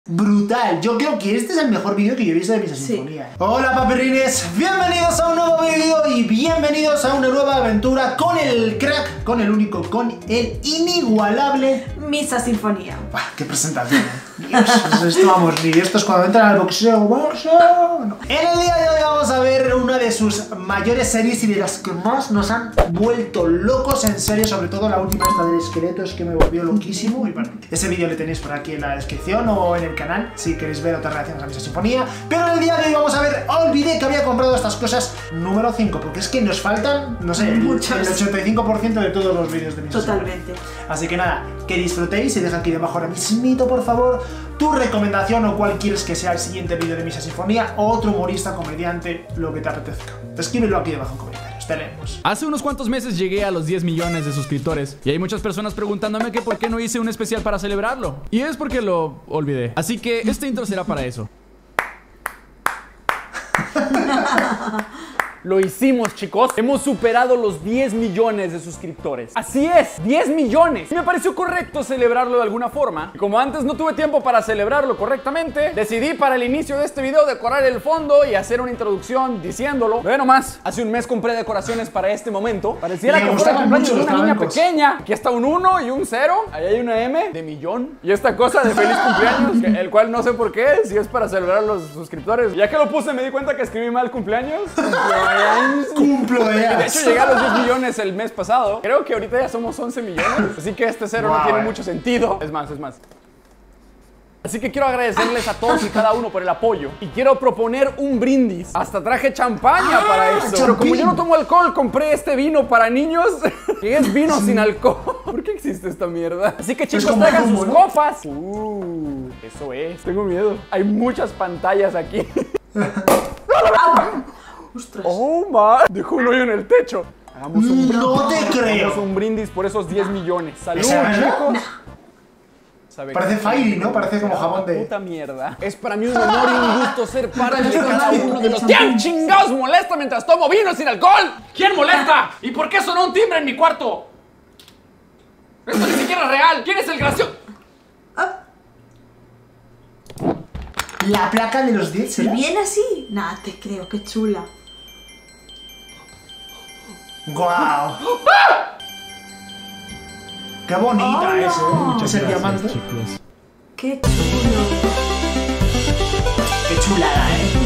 Brutal, yo creo que este es el mejor vídeo que yo he visto de Misa Sinfonía. Hola paperines, bienvenidos a un nuevo vídeo y bienvenidos a una nueva aventura con el crack, con el único, con el inigualable Misa Sinfonía. ¡Qué presentación! Dios, esto vamos, ni esto es cuando entran al boxeo, no. En el día de hoy vamos a ver una de sus mayores series y de las que más nos han vuelto locos, en serio, sobre todo la última esta del esqueleto, es que me volvió loquísimo. Y bueno, ese vídeo lo tenéis por aquí en la descripción o en el canal si queréis ver otras reacciones a Misa Sinfonía. Pero en el día de hoy vamos a ver, olvidé que había comprado estas cosas número 5, porque es que nos faltan, no sé, el 85% de todos los vídeos de Misa Sinfonía. Totalmente. Así que nada, que disfrutéis y deja aquí debajo ahora mismito, por favor, tu recomendación o cuál quieres que sea el siguiente vídeo de Misa Sinfonía o otro humorista, comediante, lo que te apetezca. Escríbelo aquí debajo en comentarios, te leemos. Hace unos cuantos meses llegué a los 10 millones de suscriptores y hay muchas personas preguntándome que por qué no hice un especial para celebrarlo. Y es porque lo olvidé. Así que este intro será para eso. Lo hicimos, chicos. Hemos superado los 10 millones de suscriptores. Así es, 10 millones. Y me pareció correcto celebrarlo de alguna forma. Y como antes no tuve tiempo para celebrarlo correctamente, decidí para el inicio de este video decorar el fondo y hacer una introducción diciéndolo. Ve nomás, hace un mes compré decoraciones para este momento. Pareciera que fuera el cumpleaños de una niña pequeña. Aquí está un 1 y un 0. Ahí hay una M de millón. Y esta cosa de feliz cumpleaños, el cual no sé por qué, si es para celebrar a los suscriptores. Ya que lo puse me di cuenta que escribí mal cumpleaños. ¡Cumplo ya! De hecho llegué a los 10 millones el mes pasado. Creo que ahorita ya somos 11 millones. Así que este cero no tiene mucho sentido. Es más. Así que quiero agradecerles a todos y cada uno por el apoyo. Y quiero proponer un brindis. Hasta traje champaña para esto. Pero como yo no tomo alcohol, compré este vino para niños, que es vino sin alcohol. ¿Por qué existe esta mierda? Así que chicos, traigan sus copas. Eso es. Tengo miedo. Hay muchas pantallas aquí. ¡Ostras! Oh, man. Dejó un hoyo en el techo. Hagamos un brindis. ¡No te creo! Hagamos un brindis por esos 10 millones. ¡Salud, ¿Esa chicos! Parece Fairy, ¿no? Parece como jabón de... Puta mierda. Es para mí un honor y un gusto ser parte de cada uno de los... ¿Quién chingados molesta mientras tomo vino sin alcohol? ¿Quién molesta? ¿Y por qué sonó un timbre en mi cuarto? Esto ni siquiera es real. ¿Quién es el gracioso? ¿La placa de los 10 será? ¿Bien así? Nah, te creo, qué chula. ¡Guau! ¡Qué bonita es el diamante! Chicos. Qué chulo. ¡Qué chulada,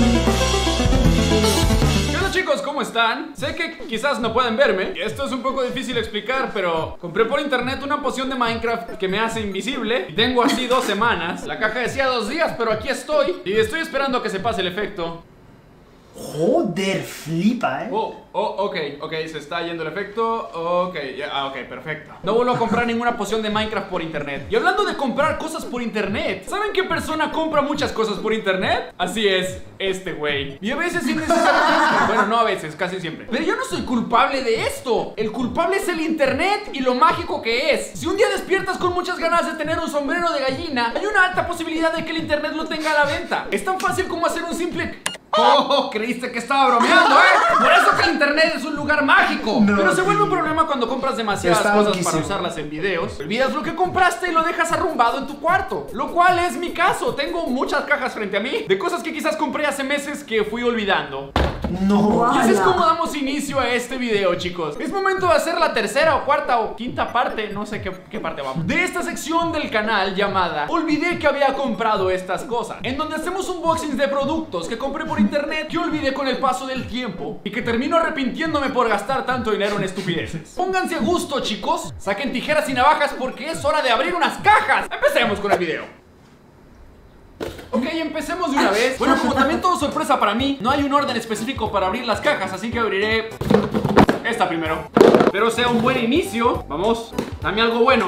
¿Qué onda, chicos? ¿Cómo están? Sé que quizás no pueden verme. Esto es un poco difícil de explicar, pero compré por internet una poción de Minecraft que me hace invisible. Y tengo así 2 semanas. La caja decía 2 días, pero aquí estoy. Y estoy esperando a que se pase el efecto. Joder, flipa, Ok, se está yendo el efecto. Ok, perfecto. No vuelvo a comprar ninguna poción de Minecraft por internet. Y hablando de comprar cosas por internet, ¿saben qué persona compra muchas cosas por internet? Así es, este güey. Y a veces innecesariamente. Bueno, no a veces, casi siempre. Pero yo no soy culpable de esto. El culpable es el internet y lo mágico que es. Si un día despiertas con muchas ganas de tener un sombrero de gallina, hay una alta posibilidad de que el internet lo tenga a la venta. Es tan fácil como hacer un simple... Oh, creíste que estaba bromeando, Por eso que el internet es un lugar mágico. Pero se vuelve un problema cuando compras demasiadas cosas para usarlas en videos. Olvidas lo que compraste y lo dejas arrumbado en tu cuarto. Lo cual es mi caso. Tengo muchas cajas frente a mí de cosas que quizás compré hace meses que fui olvidando. No. Y así es como damos inicio a este video, chicos. Es momento de hacer la tercera o cuarta o quinta parte, no sé qué parte vamos, de esta sección del canal llamada Olvidé que había comprado estas cosas, en donde hacemos unboxings de productos que compré por internet, que olvidé con el paso del tiempo y que termino arrepintiéndome por gastar tanto dinero en estupideces. Pónganse a gusto, chicos. Saquen tijeras y navajas porque es hora de abrir unas cajas. Empecemos con el video. Ok, empecemos de una vez. Bueno, como también todo sorpresa para mí, no hay un orden específico para abrir las cajas, así que abriré esta primero. Espero sea un buen inicio. Vamos, dame algo bueno.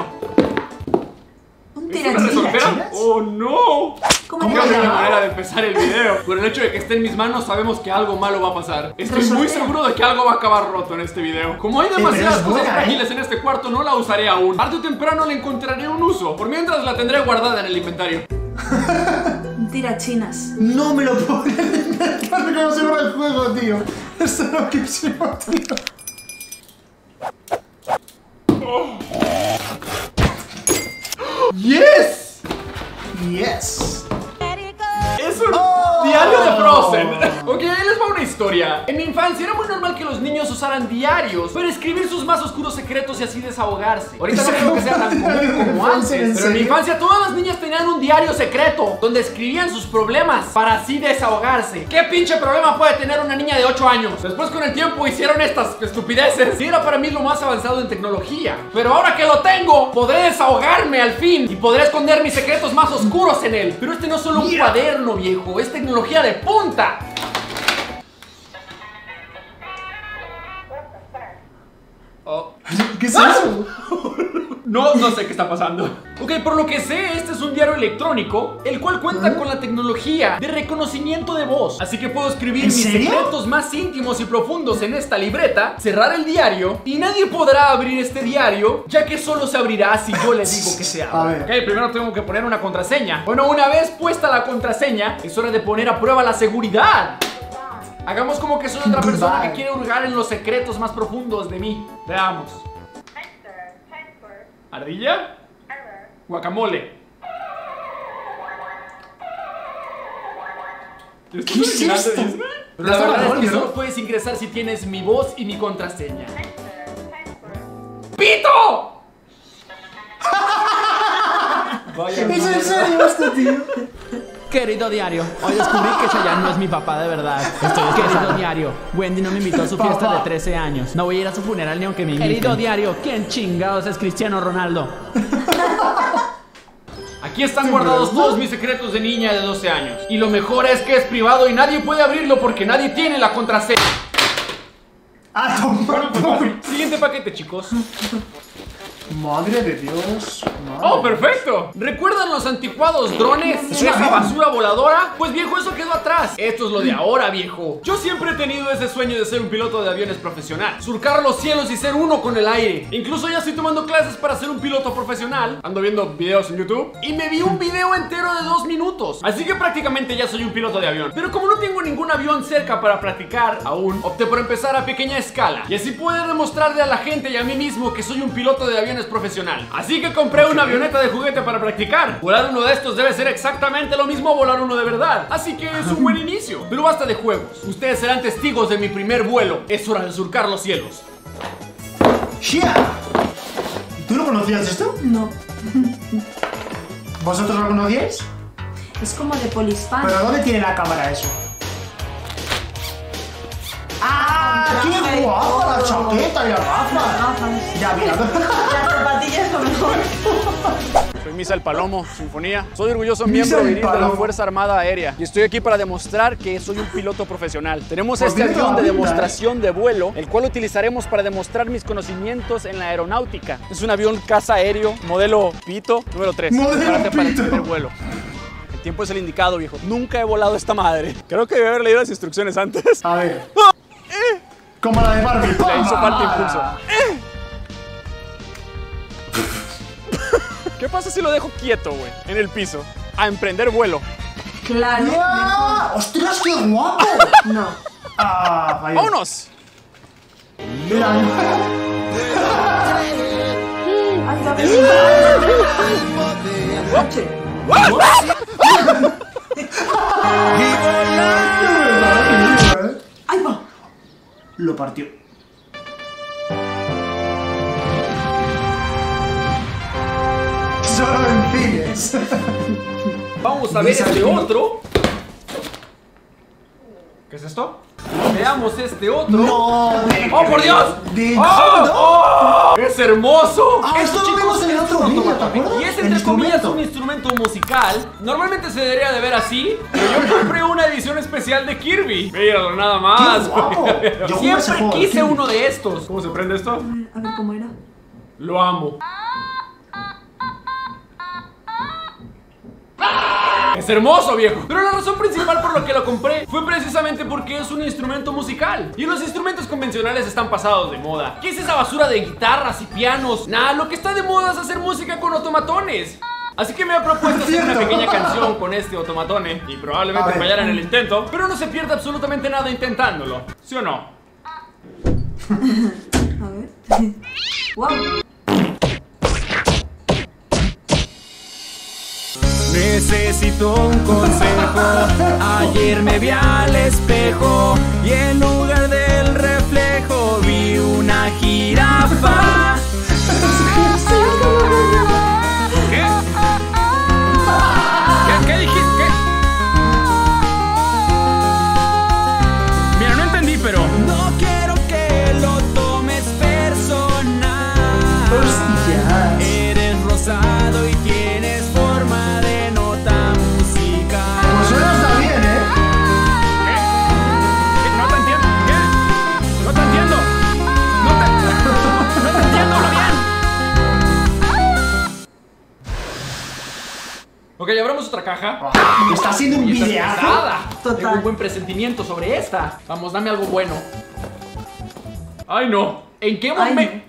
Un ¿Es una resolvera? tirachinas. ¡Oh, no! ¿Cómo Qué horrible que manera de empezar el video. Por el hecho de que esté en mis manos, sabemos que algo malo va a pasar. Estoy muy seguro de que algo va a acabar roto en este video. Como hay demasiadas cosas frágiles en este cuarto, no la usaré aún. Tarde o temprano le encontraré un uso. Por mientras la tendré guardada en el inventario. Tirachinas. No me lo puedo inventar cómo se llama el juego, tío. Esto es loquísimo, tío. ¡Yes! Yes. diario de Frozen. Ok, ahí les va una historia. En mi infancia era muy normal que los niños usaran diarios para escribir sus más oscuros secretos y así desahogarse. Ahorita no creo que sea tan común como antes, pero en mi infancia todas las niñas tenían un diario secreto donde escribían sus problemas para así desahogarse. ¿Qué pinche problema puede tener una niña de 8 años? Después con el tiempo hicieron estas estupideces y era para mí lo más avanzado en tecnología. Pero ahora que lo tengo, podré desahogarme al fin y podré esconder mis secretos más oscuros en él. Pero este no es solo un cuaderno, viejo, es tecnología de punta. Oh. ¿Qué es eso? No sé qué está pasando. Ok, por lo que sé, este es un diario electrónico, el cual cuenta con la tecnología de reconocimiento de voz. Así que puedo escribir mis secretos más íntimos y profundos en esta libreta, cerrar el diario, y nadie podrá abrir este diario, ya que solo se abrirá si yo le digo que se abra. Ok, primero tengo que poner una contraseña. Bueno, una vez puesta la contraseña, es hora de poner a prueba la seguridad. Hagamos como que soy otra persona que quiere hurgar en los secretos más profundos de mí. Veamos. ¿Ardilla? Guacamole. ¿Qué es esto? Pero la verdad es que solo puedes ingresar si tienes mi voz y mi contraseña. ¡Pito! ¿Es en serio esto, tío? Querido diario, hoy descubrí que Chayanne no es mi papá de verdad. Querido diario, Wendy no me invitó a su fiesta de 13 años. No voy a ir a su funeral ni aunque me inviten. Querido diario, ¿quién chingados es Cristiano Ronaldo? Aquí están guardados todos mis secretos de niña de 12 años. Y lo mejor es que es privado y nadie puede abrirlo porque nadie tiene la contraseña. Siguiente paquete, chicos. Madre de Dios. ¡Oh, perfecto! ¿Recuerdan los anticuados drones? ¿Esa basura voladora? Pues viejo, eso quedó atrás. Esto es lo de ahora, viejo. Yo siempre he tenido ese sueño de ser un piloto de aviones profesional, surcar los cielos y ser uno con el aire. Incluso ya estoy tomando clases para ser un piloto profesional. Ando viendo videos en YouTube y me vi un video entero de 2 minutos. Así que prácticamente ya soy un piloto de avión. Pero como no tengo ningún avión cerca para practicar aún, opté por empezar a pequeña escala y así poder demostrarle a la gente y a mí mismo que soy un piloto de aviones profesional. Así que compré una avioneta de juguete para practicar. Volar uno de estos debe ser exactamente lo mismo a volar uno de verdad. Así que es un buen inicio. Pero basta de juegos. Ustedes serán testigos de mi primer vuelo. Es hora de surcar los cielos. ¡Shia! ¿Tú lo conocías esto? No. ¿Vosotros lo conocíais? Es como de Polispán. ¿Pero dónde tiene la cámara eso? ¡Ah! ¡Qué guapa la chaqueta y las gafas! Ya, mira. Las zapatillas es lo mejor. Soy Misael Palomo, Sinfonía. Soy orgulloso miembro viril de la Fuerza Armada Aérea y estoy aquí para demostrar que soy un piloto profesional. Tenemos este avión de demostración de vuelo, el cual utilizaremos para demostrar mis conocimientos en la aeronáutica. Es un avión caza aéreo, modelo Pito, número 3. Prepárate para el primer vuelo. El tiempo es el indicado, viejo. Nunca he volado esta madre. Creo que debí haber leído las instrucciones antes. A ver. Como la de Barbie. Le hizo falta impulso. ¿Qué pasa si lo dejo quieto, güey? En el piso. A emprender vuelo. Claro. ¡Ya! ¡Ostras, qué guapo! No. ¡Ah! Vaya. ¡Vámonos! Mira. Ay, David. ¡Ay, va! Lo partió. Solo en cines. Vamos a ver este otro. ¿Qué es esto? Veamos este otro. ¡No! ¡Oh, por Dios! ¡Oh! ¡Es hermoso! Esto lo vimos en el otro vídeo, ¿te acuerdas? Y es El entre comillas instrumento. un instrumento musical. Normalmente se debería de ver así, pero yo compré una edición especial de Kirby. Míralo nada más. ¡Qué guapo! Yo jugué ese Siempre juego de quise Kirby. uno de estos. ¿Cómo se prende esto? A ver cómo era. Lo amo. Es hermoso, viejo. Pero la razón principal por la que lo compré fue precisamente porque es un instrumento musical. Y los instrumentos convencionales están pasados de moda. ¿Qué es esa basura de guitarras y pianos? Nah, lo que está de moda es hacer música con automatones. Así que me he propuesto hacer una pequeña canción con este automatone. Y probablemente fallara en el intento, pero no se pierde absolutamente nada intentándolo. ¿Sí o no? A ver. ¡Wow! Necesito un consejo Ayer me vi al espejo y en lugar del reflejo vi una jirafa. ¿Qué? ¿Qué dijiste? Mira, no entendí, pero no quiero que lo tomes personal. Hostias. Eres rosado y tienes forma de nota musical. Pues ahora está bien, ¿eh? ¿Qué? No te entiendo. ¿Qué? No te entiendo. No te entiendo, habla bien. Ok, abramos otra caja. Está siendo un Y esta es videazo. pesada. Total. Tengo un buen presentimiento sobre esta. Vamos, dame algo bueno. Ay, no. ¿En qué Ay, momento?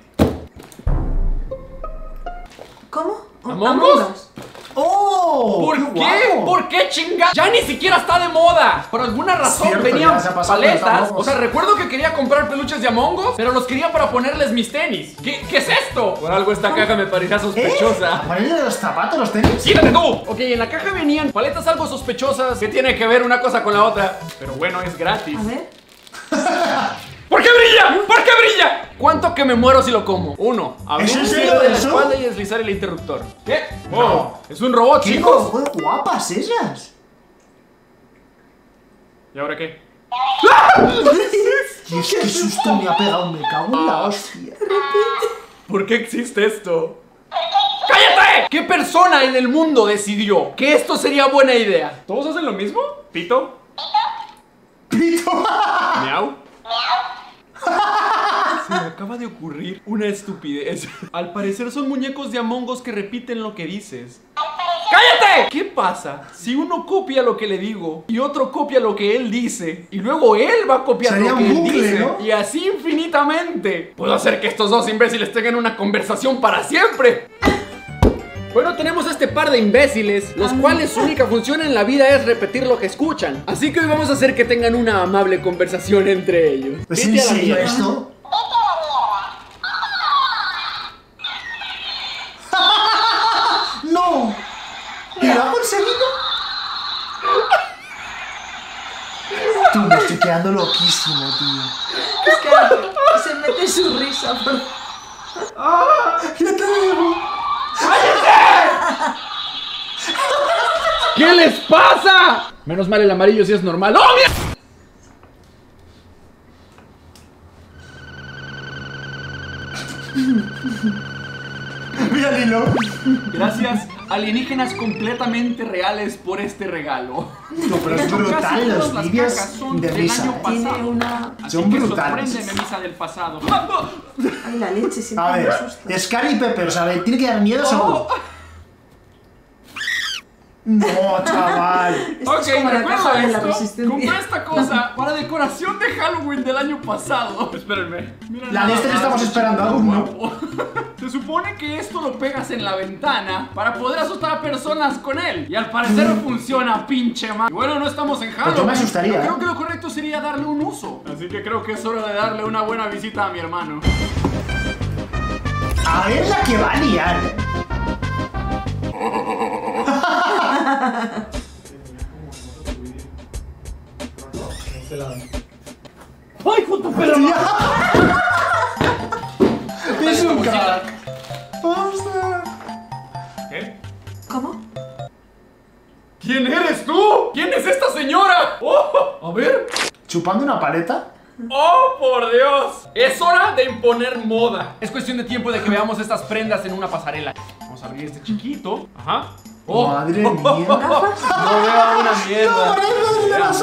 ¿Cómo? ¿Among Us? ¡Oh! ¿Por qué? guapo! ¿Por qué chinga? Ya ni siquiera está de moda. Por alguna razón Cierto, venían ya se ha pasado paletas. de Among Us. O sea, recuerdo que quería comprar peluches de Among Us, pero los quería para ponerles mis tenis. ¿Qué es esto? Por algo esta caja me parecía sospechosa. ¿Ponerle los zapatos, los tenis? ¡Quítate tú! Ok, en la caja venían paletas algo sospechosas. ¿Qué tiene que ver una cosa con la otra? Pero bueno, es gratis. A ver. ¿Por qué brilla? ¿Por qué brilla? ¿Cuánto que me muero si lo como? 1. Abrir ¿Es en un serio cierre de la eso? espalda y deslizar el interruptor. ¿Qué? No. Oh, es un robot, ¡Qué chicos. guapas esas! ¿Y ahora qué? Dios, qué susto me ha pegado, me cago en la hostia. ¿Por qué existe esto? ¡Cállate! ¿Qué persona en el mundo decidió que esto sería buena idea? ¿Todos hacen lo mismo? ¿Pito? ¡Pito! ¿Miau? Se me acaba de ocurrir una estupidez. Al parecer son muñecos de Among Us que repiten lo que dices. ¡Cállate! ¿Qué pasa si uno copia lo que le digo y otro copia lo que él dice y luego él va a copiar Sería lo que un él bucle, dice? ¿no? Y así infinitamente. Puedo hacer que estos dos imbéciles tengan una conversación para siempre. Bueno, tenemos este par de imbéciles, los cuales su única función en la vida es repetir lo que escuchan. Así que hoy vamos a hacer que tengan una amable conversación entre ellos. ¿Es Vete en a la serio mierda. esto? ¡No! ¿Y lo ha conseguido? Tú, me estoy quedando loquísimo, tío. Es que se mete su risa. ¡Ya te veo! ¿Qué les pasa? Menos mal el amarillo sí es normal. ¡Oh, mierda! Mira el hilo. Gracias, alienígenas completamente reales, por este regalo. No, pero es De hecho, casi brutal todas los las vídeos cajas son de del risa. año Tiene pasado. una. Así Son que brutales. sorpréndeme, misa del pasado. Ay, la leche, siempre A me ver, asusta. Scary Pepper, o sea, le tiene que dar miedo seguro. No, chaval. Esto es como la caja de la resistencia. Compré esta cosa para decoración de Halloween del año pasado. Espérenme. Mira La de este nada le estamos más, esperando chico aún, ¿no? guapo. Se supone que esto lo pegas en la ventana para poder asustar a personas con él. Y al parecer funciona, pinche man. Bueno, no estamos en Halloween. Pues yo me asustaría, pero creo ¿eh? que lo correcto sería darle un uso. Así que creo que es hora de darle una buena visita a mi hermano. A ver la que va a liar. ¡Ay, puto perro! Es un crack. Ostras. ¿Qué? ¿Cómo? ¿Quién eres tú? ¿Quién es esta señora? ¡Oh! A ver. ¿Chupando una paleta? ¡Oh, por Dios! Es hora de imponer moda. Es cuestión de tiempo de que veamos estas prendas en una pasarela. Vamos a abrir este chiquito. Ajá. ¡Oh! Madre mía. No veo una mierda. Veamos.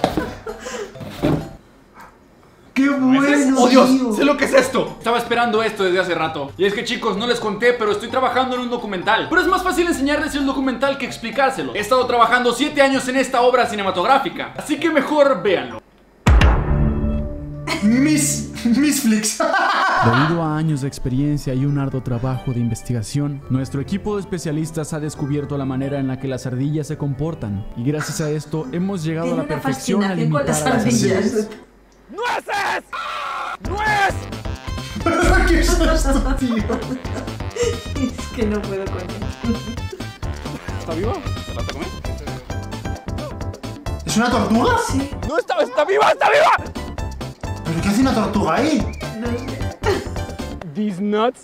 ¡Qué bueno! ¡Oh, Dios! tío! Sé lo que es esto. Estaba esperando esto desde hace rato. Y es que, chicos, no les conté, pero estoy trabajando en un documental. Pero es más fácil enseñarles el documental que explicárselo. He estado trabajando 7 años en esta obra cinematográfica. Así que mejor véanlo. Miss Flix. Debido a años de experiencia y un arduo trabajo de investigación, nuestro equipo de especialistas ha descubierto la manera en la que las ardillas se comportan. Y gracias a esto hemos llegado Tiene a la una perfección a fascinación con limitar las a las ardillas. ardillas. ¡Nueces! ¡Nuez! ¿Qué es esto, tío? Es que no puedo con él. ¿Está viva? ¿Se la está comiendo? ¿Es una tortuga? Sí. No está viva, está viva. ¿Pero qué hace una tortuga ahí? No sé. These nuts.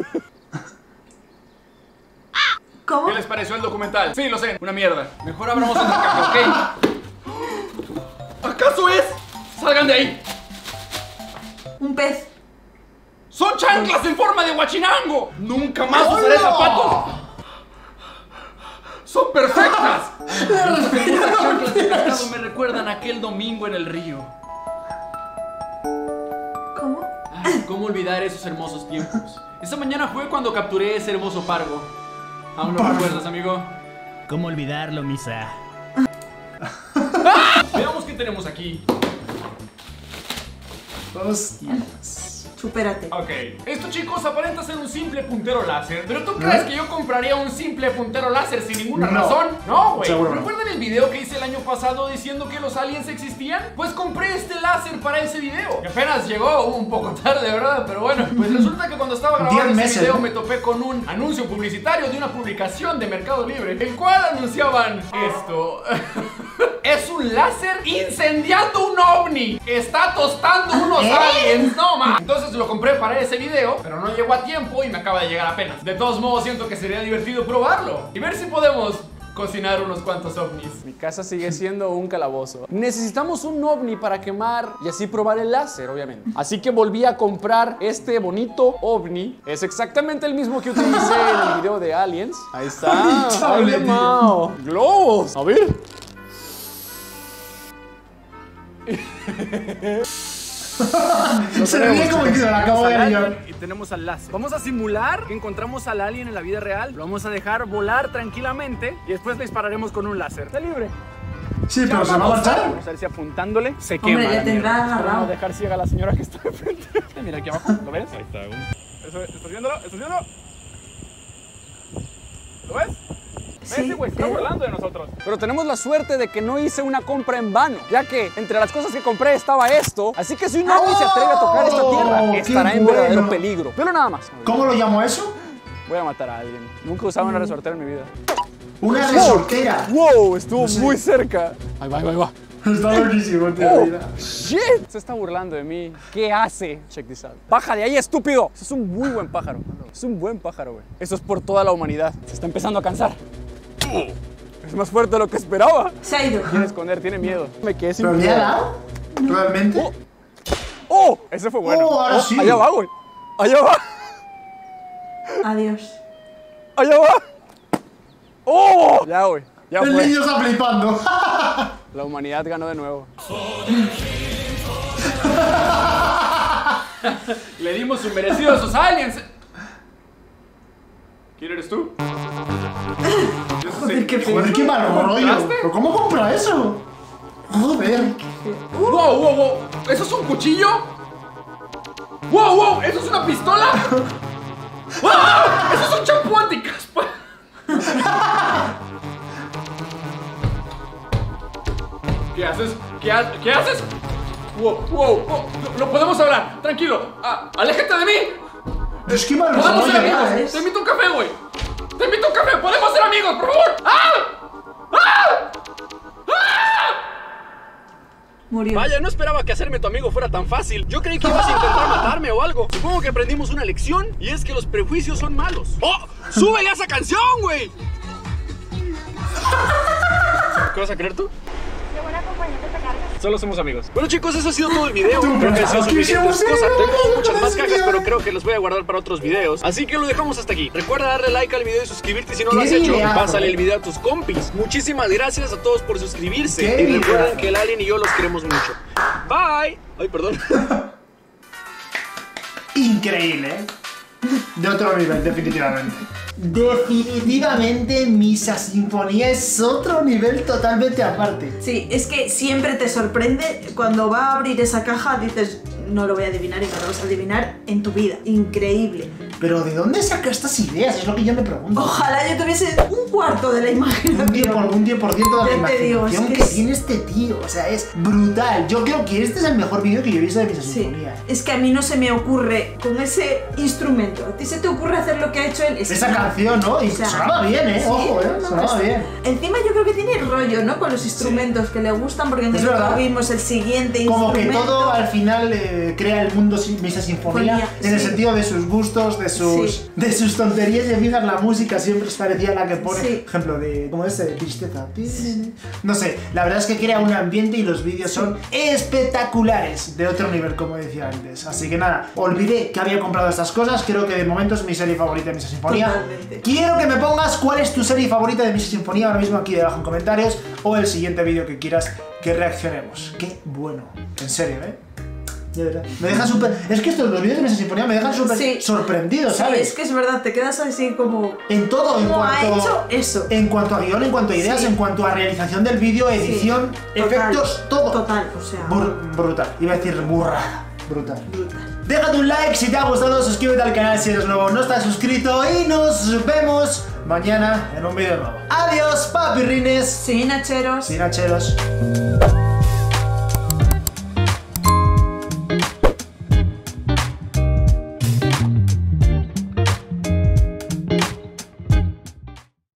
¿Cómo? ¿Qué les pareció el documental? Sí, lo sé, una mierda. Mejor abramos otra caja, ¿ok? ¿Acaso es? ¡Salgan de ahí! Un pez. ¡Son chanclas en forma de guachinango! ¡Nunca más usaré zapatos! ¡Son perfectas! Esas chanclas de pescado me recuerdan aquel domingo en el río. ¿Cómo? Ay, ¿cómo olvidar esos hermosos tiempos? Esa mañana fue cuando capturé ese hermoso pargo. ¿Aún lo recuerdas, amigo? ¿Cómo olvidarlo, misa? Veamos qué tenemos aquí. Hostias. Supérate. Ok, esto, chicos, aparenta ser un simple puntero láser. ¿Pero tú crees que yo compraría un simple puntero láser sin ninguna No. razón? No, güey. Seguro no. ¿Recuerdan el video que hice el año pasado diciendo que los aliens existían? Pues compré este láser para ese video. Que apenas llegó un poco tarde, ¿verdad? Pero bueno, pues resulta que cuando estaba 10 grabando ese meses, video ¿no? me topé con un anuncio publicitario de una publicación de Mercado Libre, el cual anunciaban esto. Es un láser incendiando un ovni. Está tostando unos aliens. No, ma. Entonces lo compré para ese video, pero no llegó a tiempo y me acaba de llegar apenas. De todos modos, siento que sería divertido probarlo y ver si podemos cocinar unos cuantos ovnis. Mi casa sigue siendo un calabozo. Necesitamos un ovni para quemar y así probar el láser, obviamente. Así que volví a comprar este bonito ovni. Es exactamente el mismo que utilicé en el video de Aliens. Ahí está. Chale, ¡Ay, Mao! ¡Globos! A ver. Se ríe como que se la acabo de liar. Y tenemos al láser. Vamos a simular que encontramos al alien en la vida real. Lo vamos a dejar volar tranquilamente y después le dispararemos con un láser. Está libre. Sí, pero se va a marchar. Vamos a ver si apuntándole se Hombre, quema. le la tendrá mierda. agarrado. Vamos a dejar ciega a la señora que está de frente. Mira aquí abajo, ¿lo ves? Ahí está. ¿Estás viéndolo? ¿Estás viéndolo? ¿Lo ves? Sí, Ese güey está pero- burlando de nosotros. Pero tenemos la suerte de que no hice una compra en vano, ya que entre las cosas que compré estaba esto. Así que si un ovni se atreve a tocar esta tierra, qué estará en bueno. verdadero peligro. Pero nada más. ¿Cómo lo llamo eso? Voy a matar a alguien. Nunca usaba una resortera en mi vida. Una resortera. ¡Wow! Estuvo muy cerca. Ahí va, ahí va, ahí va. Está loquísimo, tío. Oh, mira. shit. Se está burlando de mí. ¿Qué hace? Check this out. Baja de ahí, estúpido. Eso es un muy buen pájaro. Es un buen pájaro, güey. Eso es por toda la humanidad. Se está empezando a cansar. Es más fuerte de lo que esperaba. Se ha ido. Quiere esconder, tiene miedo. Me quedé sin ¿Pero le ha piedra. dado? ¿Realmente? ¡Oh! Ese fue bueno. Oh, ahora sí. Allá va, güey. Allá va. Adiós. Allá va. ¡Oh! Ya, güey. Ya El fue. niño está flipando. La humanidad ganó de nuevo. Le dimos su merecido a esos aliens. ¿Quién eres tú? Joder, qué feo. Joder, qué mal rollo. ¿Compraste? ¿Pero cómo compra eso? Joder. ¡Wow, wow, wow! ¿Eso es un cuchillo? ¡Wow, wow! ¿Eso es una pistola? ¡Wow! ¡Eso es un champú anticaspa! ¿Qué haces? ¿Qué haces? ¡Wow, wow, wow! No podemos hablar, tranquilo. ¡Aléjate de mí! Es que mal ¡Podemos ser rollo, amigos! ¿eh? ¡Te invito a un café, güey! ¡Te invito a un café! ¡Podemos ser amigos, por favor! Murió. Vaya, no esperaba que hacerme tu amigo fuera tan fácil. Yo creí que ibas a intentar matarme o algo. Supongo que aprendimos una lección y es que los prejuicios son malos. ¡Oh! ¡Súbele a esa canción, güey! ¿Qué vas a creer tú? Qué buena compañía que te cargas. Solo somos amigos. Bueno, chicos, eso ha sido todo el video. Tú, Creo que ha sido aquí suficiente somos cosas. Tengo amigos, muchas más cajas, gracias. pero creo que los voy a guardar para otros videos. Así que lo dejamos hasta aquí. Recuerda darle like al video y suscribirte si no lo Qué has hecho. Y videazo, pásale el video a tus compis. Muchísimas gracias a todos por suscribirse. Qué Y recuerden videazo. que el Alien y yo los queremos mucho. Bye. Ay, perdón. Increíble, ¿eh? De otro nivel, definitivamente. Definitivamente Misa Sinfonía es otro nivel totalmente aparte. Sí, es que siempre te sorprende cuando va a abrir esa caja, dices, no lo voy a adivinar y no lo vas a adivinar en tu vida. Increíble. Pero ¿de dónde saca estas ideas? Es lo que yo me pregunto. Ojalá yo tuviese un cuarto de la imaginación. Un 10% de la Ya te digo, imaginación es que que tiene este tío. O sea, es brutal. Yo creo que este es el mejor vídeo que yo he visto de Misa Sí, Sinfonía. es que a mí no se me ocurre con ese instrumento. ¿A ti se te ocurre hacer lo que ha hecho él? Es Esa que no. canción, ¿no? Y O sea, sonaba bien, sí, Ojo, no, sonaba pues, bien. Encima yo creo que tiene rollo, ¿no? Con los instrumentos que le gustan, porque Es encima verdad. vimos el siguiente Como que instrumento. todo al final crea el mundo Misa Sinfonía en el Sí. sentido de sus gustos, de sus tonterías. Y fijas, la música siempre es parecida a la que pone. Sí. Ejemplo de, ¿cómo es? Tristeza. No sé, la verdad es que crea un ambiente y los vídeos son espectaculares, de otro nivel, como decía antes. Así que nada, olvidé que había comprado estas cosas. Creo que de momento es mi serie favorita de Misa Sinfonía. Totalmente. Quiero que me pongas cuál es tu serie favorita de Misa Sinfonía ahora mismo aquí debajo en comentarios, o el siguiente vídeo que quieras que reaccionemos. Qué bueno, en serio, de verdad. Me deja súper... Es que los vídeos de Misa Sinfonía me dejan súper Sí. sorprendido, Sí, ¿sabes? es que es verdad, te quedas así como... En todo, en ¿Cómo ha cuanto... hecho eso? En cuanto a guión, en cuanto a ideas, Sí. en cuanto a realización del vídeo, edición, Sí, efectos, todo. Total, o sea... Brutal. Iba a decir burrada. Brutal. brutal. Déjate un like si te ha gustado, suscríbete al canal si eres nuevo, no estás suscrito y nos vemos mañana en un vídeo nuevo. Adiós, papirrines. Sí, Nacheros. Sin hacheros.